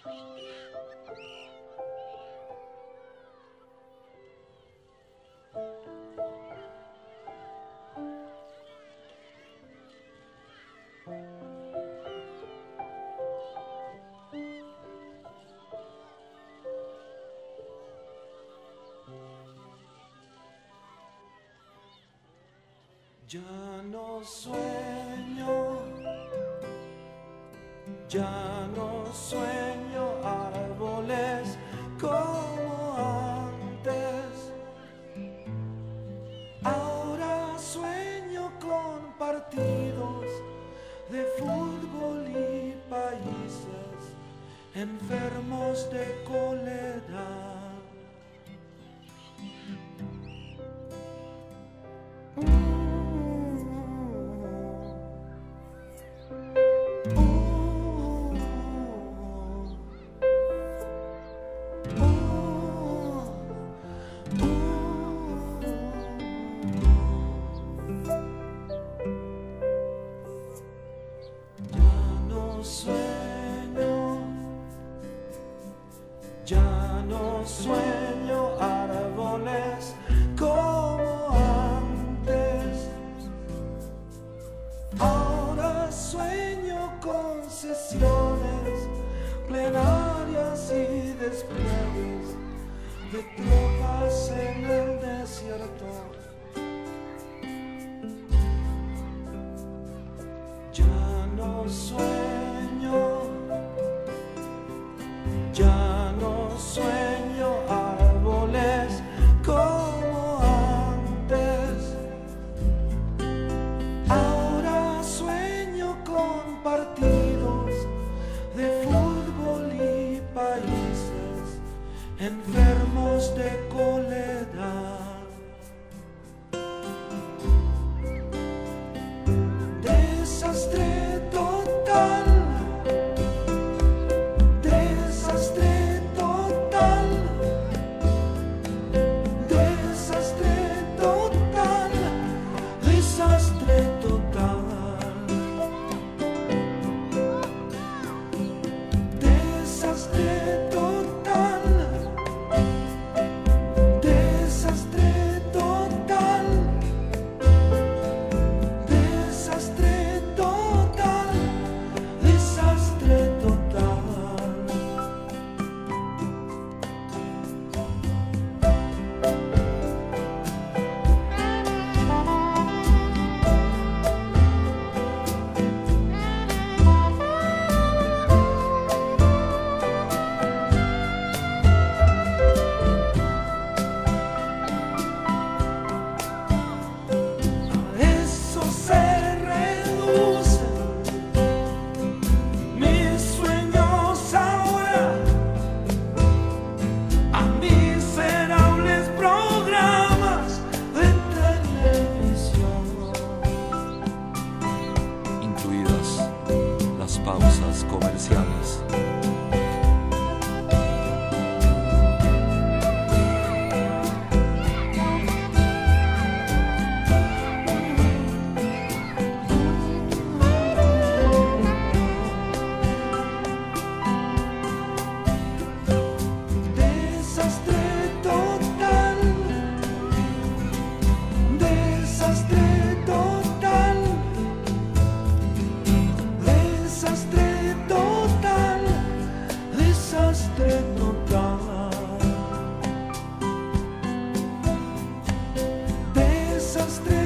Ya no sueño, ya no sueño árboles como antes. Ahora sueño con partidos de fútbol y países enfermos de cólera. Ya no sueño árboles como antes. Ahora sueño con sesiones plenarias y despliegues de tropas en el desierto. Ya no sueño, ya no sueño árboles como antes. Ahora sueño con partidos de fútbol y países enfermos de cólera. Desastre total. Desastre total. Desastre total. Desastre total. Desastre total. Desastre total. Desastre total. Desastre total. A eso se reduce mis sueños ahora, a miserables programas de televisión, incluidas las pausas comerciales. desastre total, desastre total, desastre total, desastre total, desastre